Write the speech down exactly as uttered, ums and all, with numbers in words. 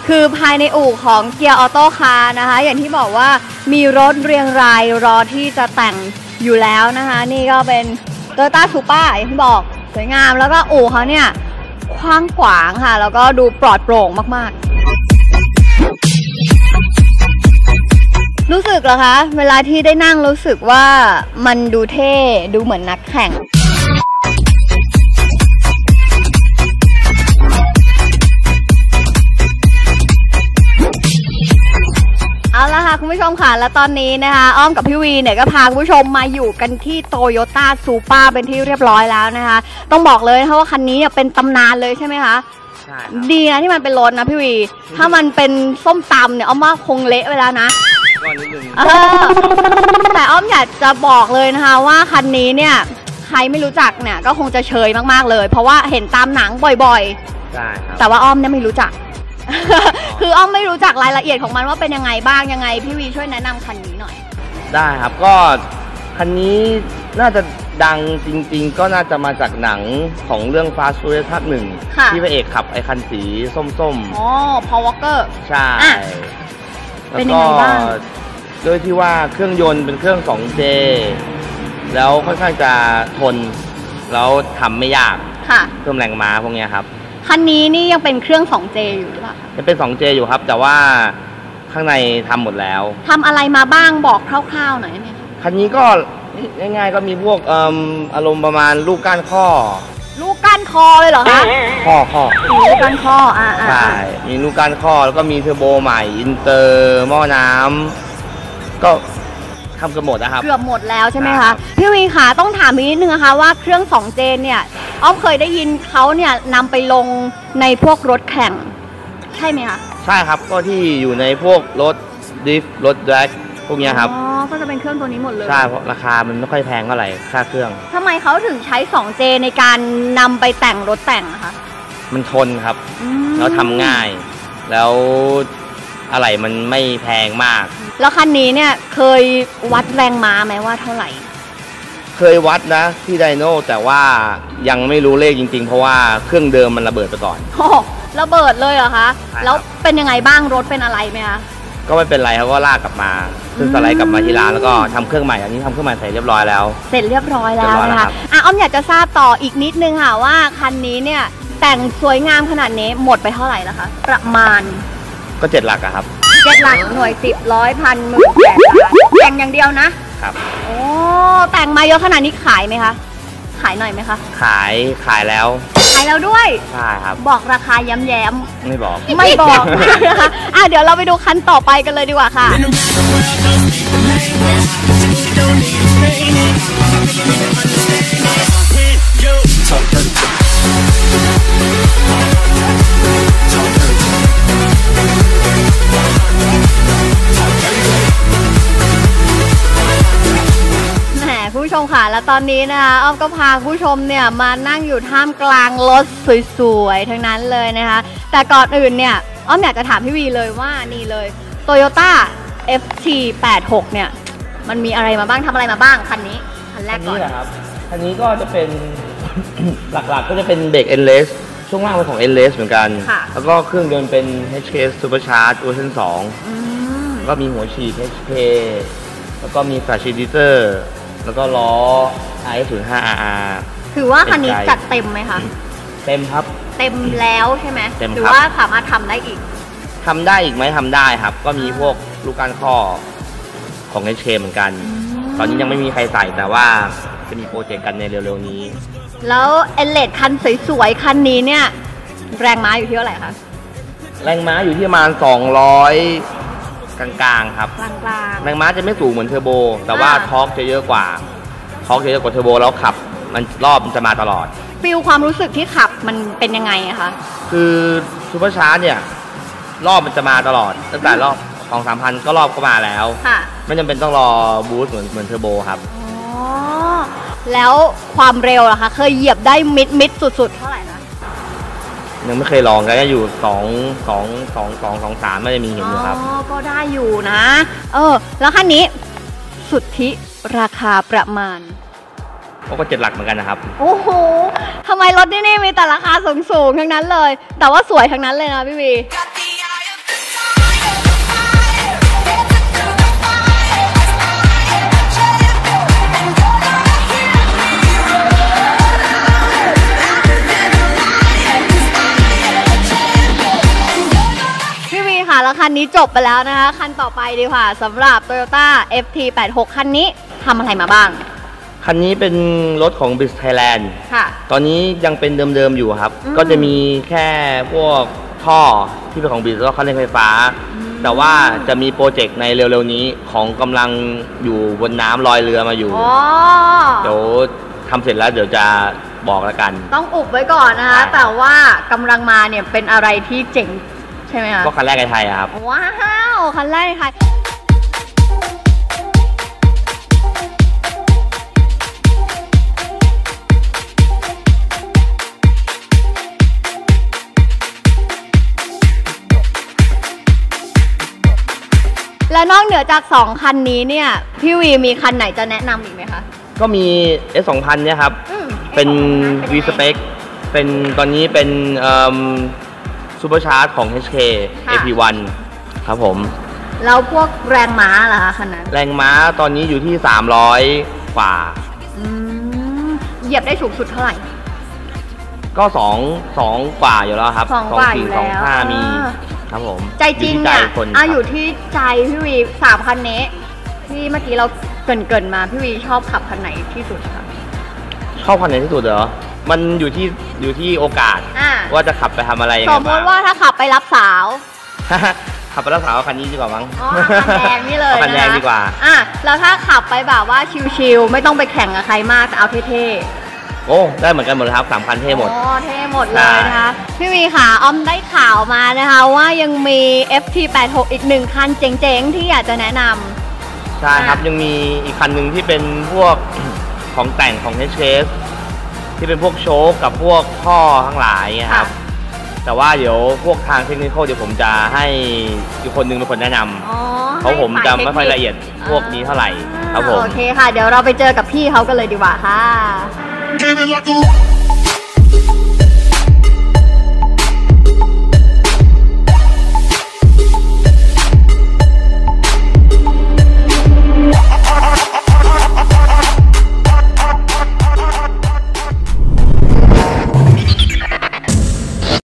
คือภายในอู่ของเกียร์ออโต้คาร์นะคะอย่างที่บอกว่ามีรถเรียงรายรอที่จะแต่งอยู่แล้วนะคะนี่ก็เป็น Toyota Supra อย่างที่บอกสวยงามแล้วก็อู่เขาเนี่ยกว้างขวางค่ะแล้วก็ดูปลอดโปร่งมากๆรู้สึกเหรอคะเวลาที่ได้นั่งรู้สึกว่ามันดูเท่ดูเหมือนนักแข่งเอาละค่ะคุณผู้ชมค่ะและตอนนี้นะคะอ้อมกับพี่วีเนี่ยก็พาคุณผู้ชมมาอยู่กันที่โตโยต้าซูเปอร์เป็นที่เรียบร้อยแล้วนะคะต้องบอกเลยนะคะว่าคันนี้เนี่ยเป็นตำนานเลยใช่ไหมคะใช่ดีนะที่มันเป็นรถนะพี่วีถ้ามันเป็นส้มตำเนี่ยอ้อมว่าคงเละไปแล้วนะก็นิดนึงแต่อ้อมอยากจะบอกเลยนะคะว่าคันนี้เนี่ยใครไม่รู้จักเนี่ยก็คงจะเชยมากๆเลยเพราะว่าเห็นตามหนังบ่อยๆใช่ครับแต่ว่าอ้อมเนี่ยไม่รู้จักคืออ้อมไม่รู้จักรายละเอียดของมันว่าเป็นยังไงบ้างยังไงพี่วีช่วยแนะนำคันนี้หน่อยได้ครับก็คันนี้น่าจะดังจริงๆก็น่าจะมาจากหนังของเรื่อง Fast Furious ภาคหนึ่งที่พระเอกขับไอ้คันสีส้มๆอ๋อ Paul Walker ใช่เป็นยังไงบ้างโดยที่ว่าเครื่องยนต์เป็นเครื่อง ทู เจ แล้วค่อนข้างจะทนแล้วทำไม่ยากเพิ่มแรงม้าพวกนี้ครับคันนี้นี่ยังเป็นเครื่อง ทู เจ อยู่หรือเปล่ายังเป็น ทู เจ อยู่ครับแต่ว่าข้างในทำหมดแล้วทำอะไรมาบ้างบอกคร่าวๆหน่อยได้ไหมคันนี้ก็ง่ายๆก็มีพวกเอ่ออารมณ์ประมาณลูกก้านข้อลูกก้านคอเลยเหรอคะข้อข้อลูกก้านข้ออ่าใช่มีลูกก้านข้อแล้วก็มีเทอร์โบใหม่อินเตอร์หม้อน้ำก็ทำกันหมดนะครับเกือบหมดแล้วใช่ไหมคะพี่วีค่ะต้องถามนิดนึงนะคะว่าเครื่อง ทู เจ เนี่ยอ้อมเคยได้ยินเขาเนี่ยนำไปลงในพวกรถแข่งใช่ไหมคะใช่ครับก็ที่อยู่ในพวกรถดริฟท์รถแดร็กพวกนี้ครับอ๋อก็จะเป็นเครื่องตัวนี้หมดเลยใช่เพราะราคามันไม่ค่อยแพงเท่าไหร่ค่าเครื่องทำไมเขาถึงใช้ ทู เจ ในการนำไปแต่งรถแต่งนะคะมันทนครับแล้วทำง่ายแล้วอะไรมันไม่แพงมากแล้วคันนี้เนี่ยเคยวัดแรงม้าไหมว่าเท่าไหร่เคยวัดนะที่ไดโน่แต่ว่ายังไม่รู้เลขจริงๆเพราะว่าเครื่องเดิมมันระเบิดไปก่อนโอ้ระเบิดเลยเหรอคะแล้วเป็นยังไงบ้างรถเป็นอะไรไหมคะก็ไม่เป็นไรเขาก็ลากกลับมาขึ้นสไลด์กลับมาที่ร้านแล้วก็ทำเครื่องใหม่อันนี้ทำเครื่องใหม่เสร็จเรียบร้อยแล้วเสร็จเรียบร้อยแล้วนะคะอ่ะอ้อมอยากจะทราบต่ออีกนิดนึงค่ะว่าคันนี้เนี่ยแต่งสวยงามขนาดนี้หมดไปเท่าไหร่แล้วคะประมาณก็เจ็ดหลักอะครับเจ็ดหลักหน่วยสิบร้อยพันหมื่นแสนล้านแต่งอย่างเดียวนะครับโอ้แต่งมาเยอะขนาดนี้ขายไหมคะขายหน่อยไหมคะขายขายแล้วขายแล้วด้วยใช่ครับบอกราคาย้ำๆไม่บอกไม่บอกนะคะอ่ะเดี๋ยวเราไปดูคันต่อไปกันเลยดีกว่าค่ะผู้ชมค่ะและตอนนี้นะคะอ้อมก็พาผู้ชมเนี่ยมานั่งอยู่ท่ามกลางรถสวยๆทั้งนั้นเลยนะคะแต่ก่อนอื่นเนี่ยอ้อมอยากจะถามพี่วีเลยว่านี่เลย Toyota เอฟ ที แปดสิบหก เนี่ยมันมีอะไรมาบ้างทำอะไรมาบ้างคันนี้คันแรกก่อนนี่แหละครับคันนี้ก็จะเป็น หลักๆก็จะเป็นเบรก Endless ช่วงล่างเป็นของ Endless เหมือนกันแล้วก็เครื่องยนต์เป็น เอช เค Supercharged เวอร์ชันสองก็มีหัวฉีด เอช เค แล้วก็มี Facilitatorแล้วก็ล้อ ไอ ศูนย์ห้า อาร์ อาร์ ถือว่าคันนี้จัดเต็มไหมคะเต็มครับเต็มแล้วใช่ไหมเต็มหรือว่าสามารถทำได้อีกทำได้อีกไหมทำได้ครับก็มีพวกลูกก้านข้อของ เอช เค เหมือนกันตอนนี้ยังไม่มีใครใส่แต่ว่าจะมีโปรเจกต์กันในเร็วๆนี้แล้วเอลเลดคันสวยๆคันนี้เนี่ยแรงม้าอยู่ที่เท่าไหร่คะแรงม้าอยู่ที่ประมาณสองร้อยกลางๆครับกลางๆแรงม้าจะไม่สูงเหมือนเทอร์โบแต่ว่าทอร์กจะเยอะกว่าทอร์กจะเยอะกว่าเทอร์โบแล้วขับมันรอบมันจะมาตลอดฟีลความรู้สึกที่ขับมันเป็นยังไงอะคะคือซูเปอร์ชาร์จเนี่ยรอบมันจะมาตลอดตั้งแต่รอบสองสามพันก็รอบก็มาแล้วค่ะไม่จำเป็นต้องรอบูสต์เหมือนเหมือนเทอร์โบครับอ๋อแล้วความเร็วล่ะคะเคยเหยียบได้มิดมิดสุดๆเท่าไหร่นะยังไม่เคยลองก็อยู่สองสองสองสองสองสามไม่ได้มีเห็นอยู่ครับอ๋อก็ได้อยู่นะเออแล้วคันนี้สุทธิราคาประมาณก็เจ็ดหลักเหมือนกันนะครับโอ้โหทำไมรถที่นี่มีแต่ราคาสูงๆทั้งนั้นเลยแต่ว่าสวยทั้งนั้นเลยนะพี่วีค่ะแล้วคันนี้จบไปแล้วนะคะคันต่อไปดีกว่าสำหรับ Toyota เอฟ ที แปดสิบหก คันนี้ทำอะไรมาบ้างคันนี้เป็นรถของ Biz Thailand ค่ะตอนนี้ยังเป็นเดิมๆอยู่ครับก็จะมีแค่พวกท่อที่เป็นของ Biz แล้วก็คันเร่งไฟฟ้าแต่ว่าจะมีโปรเจกต์ในเร็วๆนี้ของกำลังอยู่บนน้ำลอยเรือมาอยู่เดี๋ยวทำเสร็จแล้วเดี๋ยวจะบอกแล้วกันต้องอุบไว้ก่อนนะคะแต่ว่ากำลังมาเนี่ยเป็นอะไรที่เจ๋งใช่ไหมคะก็คันแรกในไทยครับว้าวคันแรกในไทยและนอกเหนือจากสองคันนี้เนี่ยพี่วีมีคันไหนจะแนะนำอีกไหมคะก็มี เอส สองพัน เนี่ยครับเป็น V Spec เป็นตอนนี้เป็นซูเปอร์ชาร์จของ เอช เค เอ พี วัน ครับผมแล้วพวกแรงม้าล่ะคะคันนั้นแรงม้าตอนนี้อยู่ที่สามร้อยกว่าเหยียบได้สูงสุดเท่าไหร่ก็สอง สองกว่าอยู่แล้วครับสองกว่าอยู่แล้วสองห้ามีครับผมใจจริงเนี่ยอ่ะอยู่ที่ใจพี่วีสามคันนี้ที่เมื่อกี้เราเกริ่นๆมาพี่วีชอบขับคันไหนที่สุดคะชอบคันไหนที่สุดเหรอมันอยู่ที่อยู่ที่โอกาสว่าจะขับไปทำอะไรสมมติว่าถ้าขับไปรับสาวขับไปรับสาวคันนี้ดีกว่ามั้งอ๋อคันแดงนี่เลยนะคันแดงดีกว่าอ่ะแล้วถ้าขับไปแบบว่าชิลๆไม่ต้องไปแข่งกับใครมากแต่เอาเท่โอ้ได้เหมือนกันหมดครับสามคันเท่หมดโอ้เท่หมดเลยนะคะพี่วีค่ะออมได้ข่าวมานะคะว่ายังมี เอฟ ที แปดสิบหก อีกหนึ่งคันเจ๋งๆที่อยากจะแนะนำใช่ครับยังมีอีกคันหนึ่งที่เป็นพวกของแต่งของ เอช เค ที่เป็นพวกโชคกับพวกท่อทั้งหลายครับแต่ว่าเดี๋ยวพวกทางเทคนิคเดี๋ยวผมจะให้อีกคนนึงเป็นคนแนะนำเพราะผมจำไม่ค่อยละเอียดพวกนี้เท่าไหร่ครับผมโอเคค่ะเดี๋ยวเราไปเจอกับพี่เขากันเลยดีกว่าค่ะ